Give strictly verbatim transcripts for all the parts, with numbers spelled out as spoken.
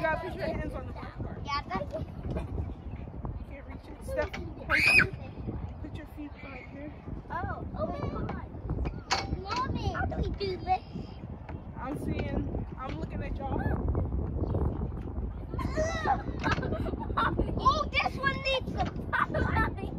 gotta put your hands on the first part. Yeah, that's it. You can't reach it. Steph, put your feet right here. Oh, oh my God. Mommy, how do we do this? I'm seeing, I'm looking at y'all. Oh, this one needs some pie.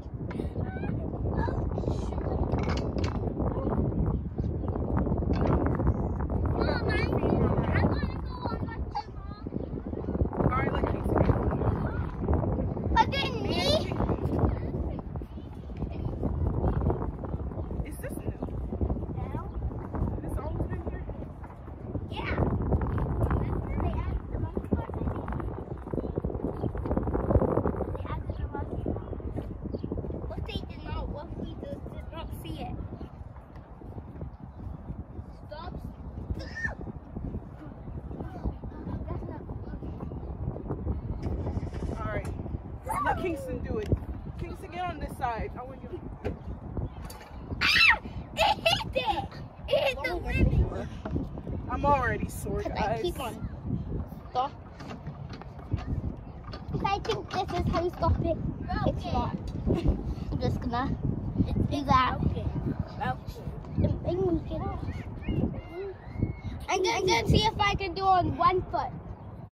Let Kingston do it. Kingston, get on this side. I want you. Ah! It hit it! It hit the ribbon. I'm already sore, guys. Keep on. Stop. I think this is how you stop it. It's not. I'm just gonna do that. I'm gonna see if I can do it on one foot.